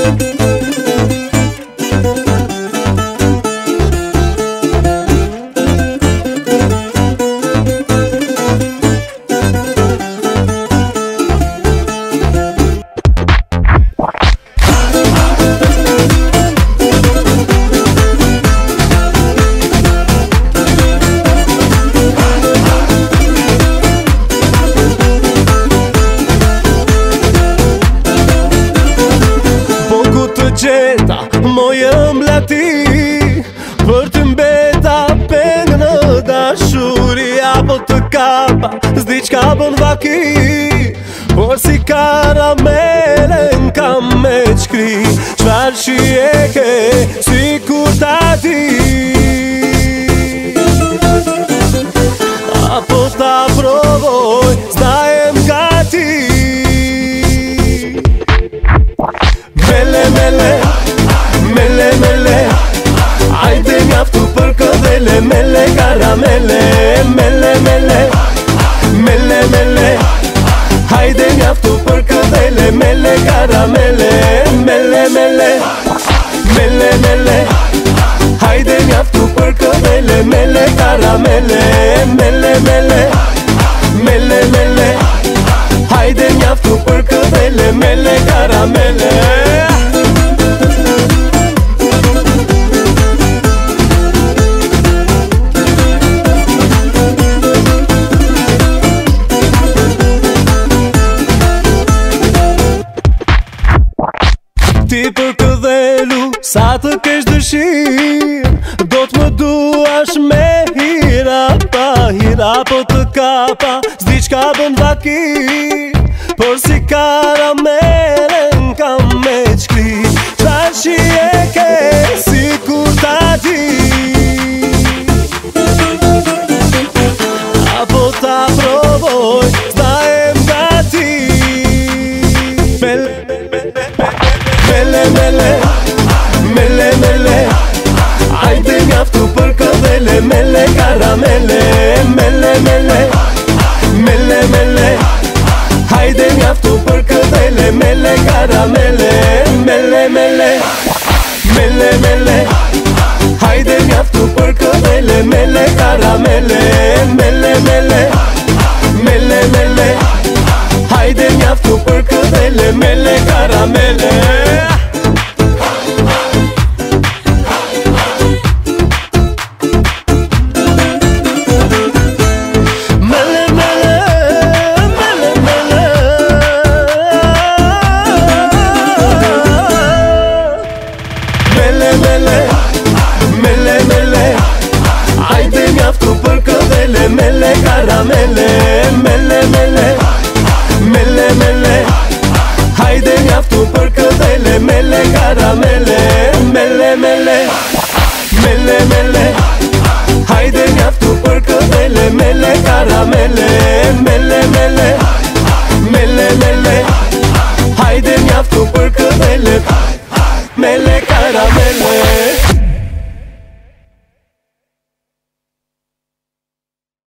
Geta, mojem lati për të mbeta pengë da shuri apo të kapa s'di qka bën vaki por si karamelen kam me qkri qfar shi e ke si kur ta di apo ta provoj s'dajem gati Mele, mele, ajde mjaftu për këdhele Mele, karamele, mele, mele Ajde mjaftu për këdhele Mele, karamele, mele Ajde mjaftu për këdhele Mele, karamele, mele Ajde mjaftu për këdhele Mele, karamele Ti për këdhelu, sa të kesh dëshirë Do t'më duash me hira po të kapa S'di qka bën vaki Por si karamelen kam me qkri Qfar shi e ke si kur ta di Apo ta provoj, s'dajem gati Mele Ajde mjaftu për këdhele Mele, karamele Mele Ajde mjaftu për këdhele Mele, karamele Mele Ajde mjaftu për këdhele Mele, karamele Mele Ajde mjaftu për këdhele Mele, karamele Mele Ajde mjaftu për këdhele Mele, karamele Mele Ajde mjaftu për këdhele Mele, karamele Mele Ajde mjaftu për këdhele Mele, karamele Mele Ajde mjaftu për këdhele